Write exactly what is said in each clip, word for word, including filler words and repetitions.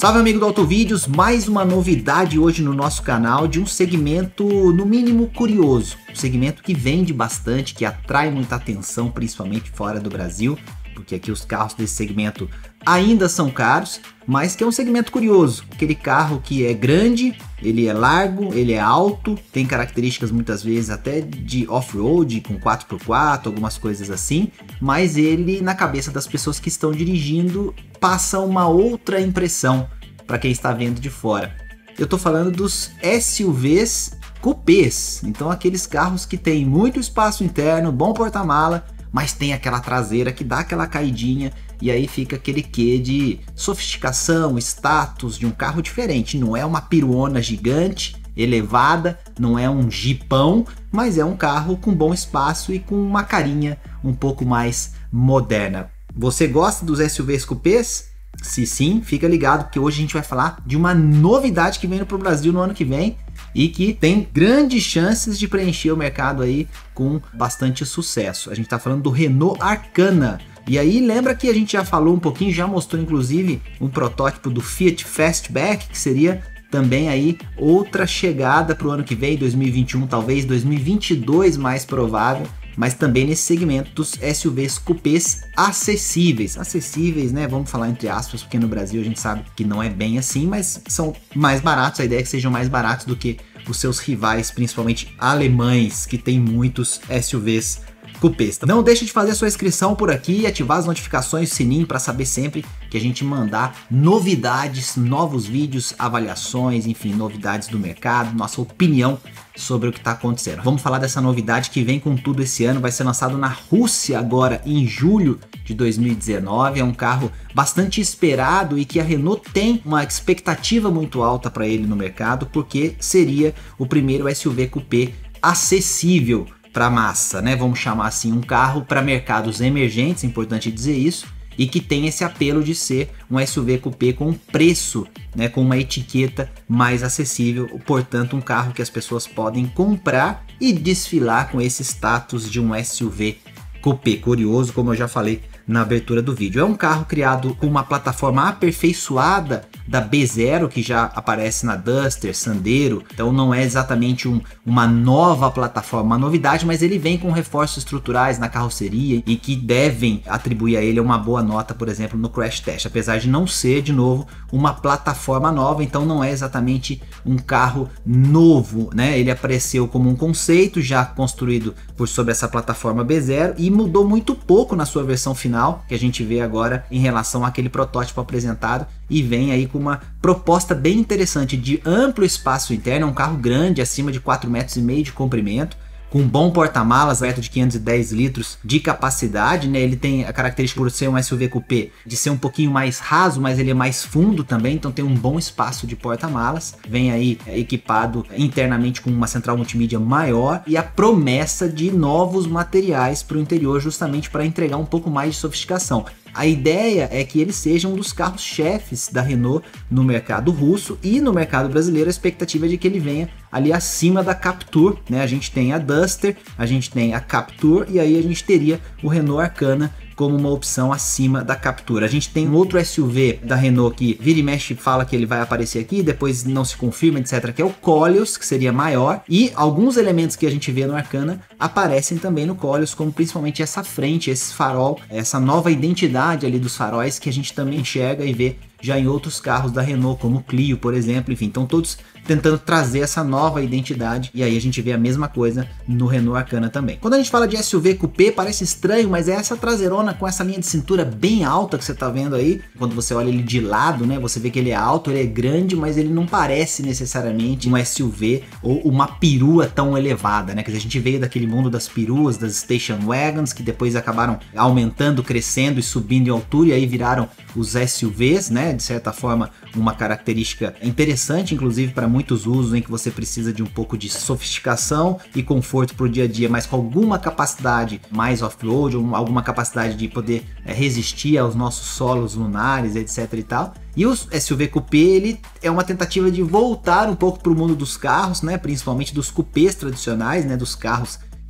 Salve amigo do Autovídeos, mais uma novidade hoje no nosso canal de um segmento no mínimo curioso, um segmento que vende bastante, que atrai muita atenção, principalmente fora do Brasil, porque aqui os carros desse segmento ainda são caros, mas que é um segmento curioso, aquele carro que é grande, ele é largo, ele é alto, tem características muitas vezes até de off-road, com quatro por quatro, algumas coisas assim, mas ele na cabeça das pessoas que estão dirigindo passa uma outra impressão para quem está vendo de fora. Eu tô falando dos S U Vs cupês, então aqueles carros que tem muito espaço interno, bom porta-mala, mas tem aquela traseira que dá aquela caidinha e aí fica aquele quê de sofisticação, status de um carro diferente. Não é uma piruona gigante, elevada, não é um jipão, mas é um carro com bom espaço e com uma carinha um pouco mais moderna. Você gosta dos S U Vs cupês? Se sim, fica ligado porque hoje a gente vai falar de uma novidade que vem para o Brasil no ano que vem e que tem grandes chances de preencher o mercado aí com bastante sucesso. A gente está falando do Renault Arcana. E aí lembra que a gente já falou um pouquinho, já mostrou inclusive um protótipo do Fiat Fastback, que seria também aí outra chegada para o ano que vem, dois mil e vinte e um, talvez dois mil e vinte e dois mais provável, mas também nesse segmento dos S U Vs cupês acessíveis. Acessíveis, né? Vamos falar entre aspas, porque no Brasil a gente sabe que não é bem assim, mas são mais baratos. A ideia é que sejam mais baratos do que os seus rivais, principalmente alemães, que tem muitos S U Vs cupês. Não deixe de fazer a sua inscrição por aqui e ativar as notificações, o sininho, para saber sempre que a gente mandar novidades, novos vídeos, avaliações, enfim, novidades do mercado, nossa opinião sobre o que está acontecendo. Vamos falar dessa novidade que vem com tudo esse ano, vai ser lançado na Rússia agora em julho de dois mil e dezenove, é um carro bastante esperado e que a Renault tem uma expectativa muito alta para ele no mercado, porque seria o primeiro S U V coupé acessível para massa, né? Vamos chamar assim, um carro para mercados emergentes, é importante dizer isso, e que tem esse apelo de ser um S U V coupé com um preço, né, com uma etiqueta mais acessível, portanto um carro que as pessoas podem comprar e desfilar com esse status de um S U V coupé. Curioso, como eu já falei na abertura do vídeo. É um carro criado com uma plataforma aperfeiçoada da B zero, que já aparece na Duster, Sandero, então não é exatamente um, uma nova plataforma, uma novidade, mas ele vem com reforços estruturais na carroceria e que devem atribuir a ele uma boa nota, por exemplo, no crash test, apesar de não ser, de novo, uma plataforma nova, então não é exatamente um carro novo, né? Ele apareceu como um conceito já construído por sobre essa plataforma B zero e mudou muito pouco na sua versão final, que a gente vê agora em relação àquele protótipo apresentado, e vem aí com uma proposta bem interessante de amplo espaço interno, é um carro grande, acima de quatro metros e meio de comprimento, com um bom porta-malas, perto de quinhentos e dez litros de capacidade, né? Ele tem a característica, por ser um S U V coupé, de ser um pouquinho mais raso, mas ele é mais fundo também, então tem um bom espaço de porta-malas. Vem aí é, equipado internamente com uma central multimídia maior e a promessa de novos materiais para o interior, justamente para entregar um pouco mais de sofisticação. A ideia é que ele seja um dos carros-chefes da Renault no mercado russo e no mercado brasileiro. A expectativa é de que ele venha ali acima da Captur, né? A gente tem a Duster, a gente tem a Captur e aí a gente teria o Renault Arcana como uma opção acima da Captur. A gente tem um outro S U V da Renault que vira e mexe, fala que ele vai aparecer aqui, depois não se confirma, etc, que é o Koleos, que seria maior, e alguns elementos que a gente vê no Arcana aparecem também no Koleos, como principalmente essa frente, esse farol, essa nova identidade ali dos faróis que a gente também enxerga e vê já em outros carros da Renault, como o Clio, por exemplo, enfim, então todos tentando trazer essa nova identidade, e aí a gente vê a mesma coisa no Renault Arcana também. Quando a gente fala de S U V coupé, parece estranho, mas é essa traseirona com essa linha de cintura bem alta que você tá vendo aí, quando você olha ele de lado, né, você vê que ele é alto, ele é grande, mas ele não parece necessariamente um S U V ou uma perua tão elevada, né, quer dizer, a gente veio daquele mundo das peruas, das station wagons, que depois acabaram aumentando, crescendo e subindo em altura, e aí viraram os S U Vs, né, de certa forma uma característica interessante, inclusive para muitos usos em que você precisa de um pouco de sofisticação e conforto para o dia a dia, mas com alguma capacidade mais off-road, ou alguma capacidade de poder é, resistir aos nossos solos lunares, etc e tal. E o S U V coupé, ele é uma tentativa de voltar um pouco para o mundo dos carros, né, principalmente dos coupés tradicionais, né, dos carros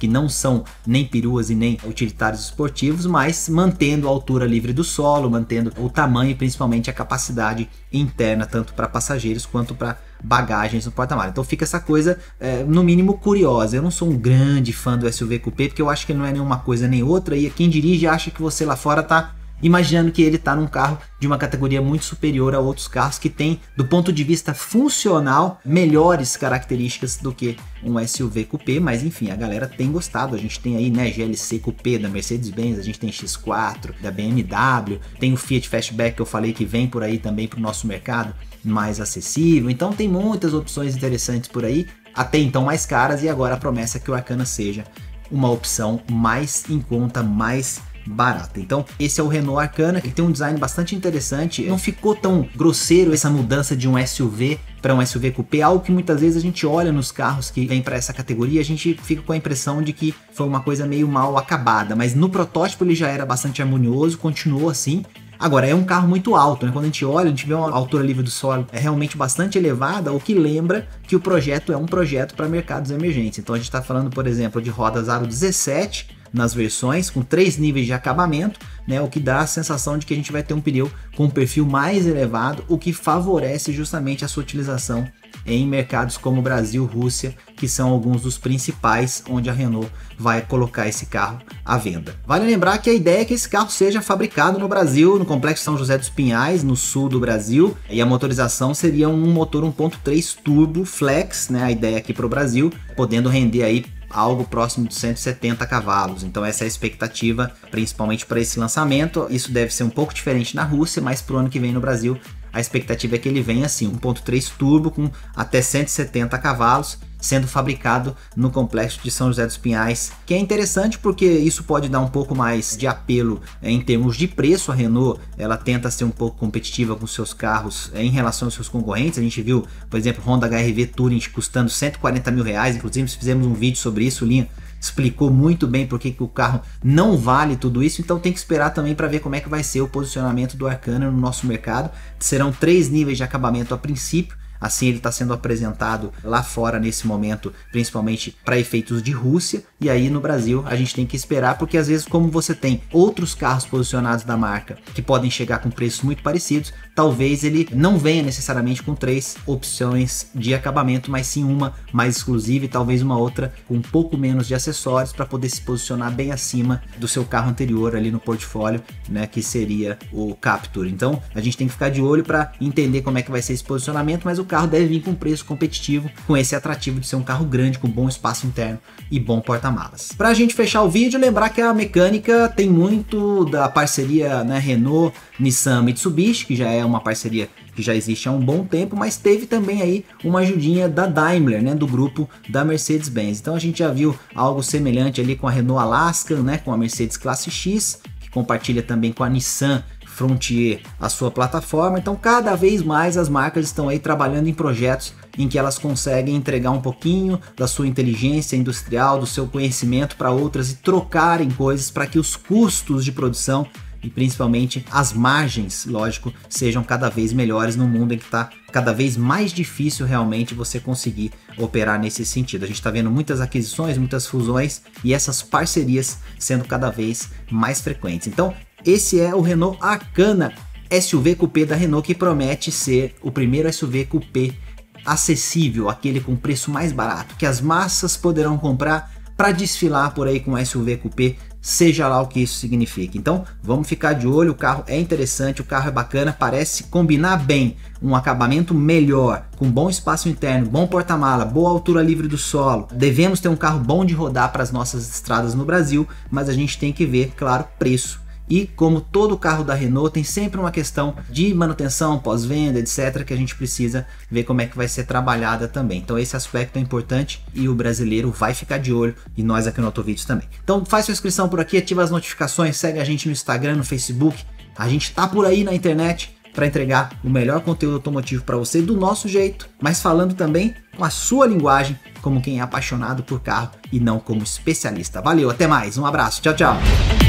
que não são nem peruas e nem utilitários esportivos, mas mantendo a altura livre do solo, mantendo o tamanho e principalmente a capacidade interna, tanto para passageiros quanto para bagagens no porta-malas. Então fica essa coisa, é, no mínimo, curiosa. Eu não sou um grande fã do S U V Coupé, porque eu acho que ele não é nenhuma coisa nem outra, e quem dirige acha que você lá fora tá imaginando que ele está num carro de uma categoria muito superior a outros carros que tem, do ponto de vista funcional, melhores características do que um S U V Coupé, mas enfim, a galera tem gostado. A gente tem aí, né, G L C Coupé da Mercedes-Benz, a gente tem X quatro da B M W, tem o Fiat Fastback que eu falei que vem por aí também para o nosso mercado mais acessível. Então tem muitas opções interessantes por aí, até então mais caras, e agora a promessa é que o Arkana seja uma opção mais em conta, mais barata. Então esse é o Renault Arkana, que tem um design bastante interessante. Não ficou tão grosseiro essa mudança de um S U V para um S U V Coupé, algo que muitas vezes a gente olha nos carros que vem para essa categoria, a gente fica com a impressão de que foi uma coisa meio mal acabada, mas no protótipo ele já era bastante harmonioso, continuou assim. Agora, é um carro muito alto, né? Quando a gente olha, a gente vê uma altura livre do solo é realmente bastante elevada, o que lembra que o projeto é um projeto para mercados emergentes. Então a gente está falando, por exemplo, de rodas aro dezessete nas versões, com três níveis de acabamento, né? O que dá a sensação de que a gente vai ter um pneu com um perfil mais elevado, o que favorece justamente a sua utilização em mercados como Brasil, Rússia, que são alguns dos principais onde a Renault vai colocar esse carro à venda. Vale lembrar que a ideia é que esse carro seja fabricado no Brasil, no Complexo São José dos Pinhais, no sul do Brasil, e a motorização seria um motor um ponto três turbo flex, né? A ideia aqui para o Brasil, podendo render aí algo próximo de cento e setenta cavalos. Então essa é a expectativa, principalmente para esse lançamento. Isso deve ser um pouco diferente na Rússia, mas para o ano que vem no Brasil a expectativa é que ele venha assim, um ponto três turbo com até cento e setenta cavalos, sendo fabricado no Complexo de São José dos Pinhais, que é interessante porque isso pode dar um pouco mais de apelo em termos de preço. A Renault, ela tenta ser um pouco competitiva com seus carros em relação aos seus concorrentes. A gente viu, por exemplo, Honda H R V Touring custando cento e quarenta mil reais, inclusive fizemos um vídeo sobre isso, o Linha explicou muito bem porque que o carro não vale tudo isso. Então tem que esperar também para ver como é que vai ser o posicionamento do Arkana no nosso mercado. Serão três níveis de acabamento a princípio, assim ele está sendo apresentado lá fora nesse momento, principalmente para efeitos de Rússia, e aí no Brasil a gente tem que esperar, porque às vezes, como você tem outros carros posicionados da marca que podem chegar com preços muito parecidos, talvez ele não venha necessariamente com três opções de acabamento, mas sim uma mais exclusiva e talvez uma outra com um pouco menos de acessórios para poder se posicionar bem acima do seu carro anterior ali no portfólio, né, que seria o Captur. Então a gente tem que ficar de olho para entender como é que vai ser esse posicionamento, mas o carro deve vir com preço competitivo, com esse atrativo de ser um carro grande, com bom espaço interno e bom porta-malas. Para a gente fechar o vídeo, lembrar que a mecânica tem muito da parceria, né, Renault, Nissan, Mitsubishi, que já é uma parceria que já existe há um bom tempo, mas teve também aí uma ajudinha da Daimler, né, do grupo da Mercedes-Benz. Então a gente já viu algo semelhante ali com a Renault Alaskan, né, com a Mercedes Classe X, que compartilha também com a Nissan Frontier a sua plataforma. Então cada vez mais as marcas estão aí trabalhando em projetos em que elas conseguem entregar um pouquinho da sua inteligência industrial, do seu conhecimento para outras e trocarem coisas para que os custos de produção e principalmente as margens, lógico, sejam cada vez melhores no mundo em que está cada vez mais difícil realmente você conseguir operar nesse sentido. A gente está vendo muitas aquisições, muitas fusões e essas parcerias sendo cada vez mais frequentes. Então esse é o Renault Arkana S U V Coupé da Renault, que promete ser o primeiro S U V Coupé acessível, aquele com preço mais barato, que as massas poderão comprar para desfilar por aí com S U V Coupé, seja lá o que isso signifique. Então vamos ficar de olho, o carro é interessante, o carro é bacana, parece combinar bem um acabamento melhor, com bom espaço interno, bom porta-mala, boa altura livre do solo. Devemos ter um carro bom de rodar para as nossas estradas no Brasil, mas a gente tem que ver, claro, preço. E como todo carro da Renault, tem sempre uma questão de manutenção, pós-venda, etcétera, que a gente precisa ver como é que vai ser trabalhada também. Então esse aspecto é importante e o brasileiro vai ficar de olho, e nós aqui no Autovídeos também. Então faz sua inscrição por aqui, ativa as notificações, segue a gente no Instagram, no Facebook. A gente tá por aí na internet para entregar o melhor conteúdo automotivo para você do nosso jeito, mas falando também com a sua linguagem, como quem é apaixonado por carro e não como especialista. Valeu, até mais, um abraço, tchau, tchau!